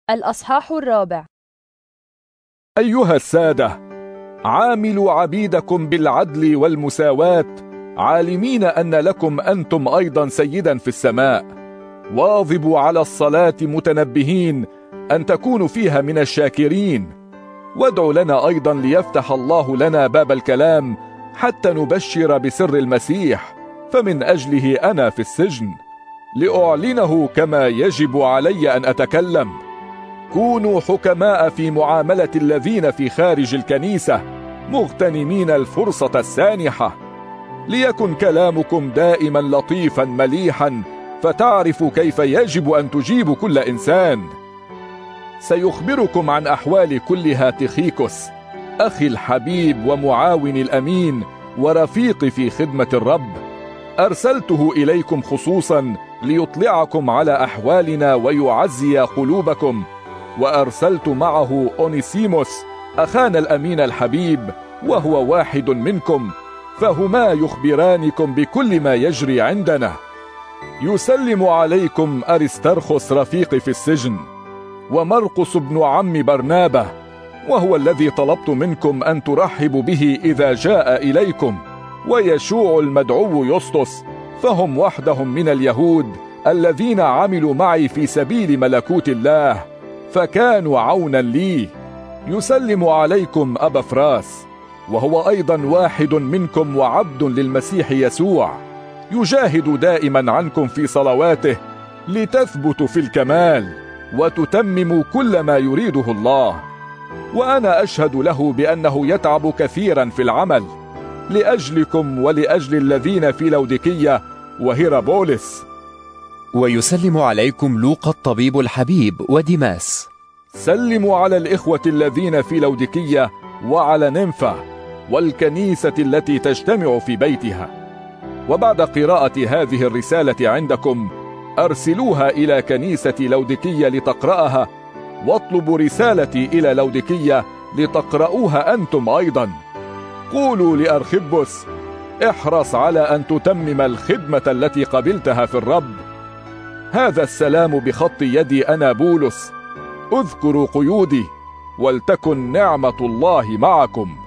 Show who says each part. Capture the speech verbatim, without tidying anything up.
Speaker 1: الأصحاح الرابع.
Speaker 2: أيها السادة، عاملوا عبيدكم بالعدل والمساواة، عالمين أن لكم أنتم أيضا سيدا في السماء. واظبوا على الصلاة متنبهين أن تكونوا فيها من الشاكرين. وادعوا لنا أيضا ليفتح الله لنا باب الكلام حتى نبشر بسر المسيح، فمن أجله أنا في السجن، لأعلنه كما يجب علي أن أتكلم. كونوا حكماء في معاملة الذين في خارج الكنيسة، مغتنمين الفرصة السانحة، ليكن كلامكم دائما لطيفا مليحا، فتعرفوا كيف يجب أن تجيبوا كل إنسان. سيخبركم عن أحوال كل هاتخيكوس أخي الحبيب ومعاون الأمين ورفيقي في خدمة الرب. أرسلته إليكم خصوصا ليطلعكم على أحوالنا ويعزي قلوبكم. وأرسلت معه أونيسيموس أخانا الأمين الحبيب، وهو واحد منكم، فهما يخبرانكم بكل ما يجري عندنا. يسلم عليكم أرسترخوس رفيقي في السجن، ومرقس ابن عم برنابة، وهو الذي طلبت منكم أن ترحبوا به إذا جاء إليكم، ويشوع المدعو يسطس، فهم وحدهم من اليهود الذين عملوا معي في سبيل ملكوت الله، فكانوا عونا لي. يسلم عليكم أبا فراس، وهو أيضا واحد منكم وعبد للمسيح يسوع، يجاهد دائما عنكم في صلواته لتثبتوا في الكمال وتتمموا كل ما يريده الله. وأنا أشهد له بأنه يتعب كثيرا في العمل لأجلكم ولأجل الذين في لوديكية وهيرابولس.
Speaker 3: ويسلم عليكم لوقا الطبيب الحبيب وديماس.
Speaker 2: سلموا على الإخوة الذين في لوديكية وعلى نمفة والكنيسة التي تجتمع في بيتها. وبعد قراءة هذه الرسالة عندكم أرسلوها إلى كنيسة لوديكية لتقرأها، واطلبوا رسالتي إلى لوديكية لتقرؤوها أنتم أيضا. قولوا لأرخبس: احرص على أن تتمم الخدمة التي قبلتها في الرب. هذا السلام بخط يدي أنا بولس. اذكروا قيودي، ولتكن نعمة الله معكم.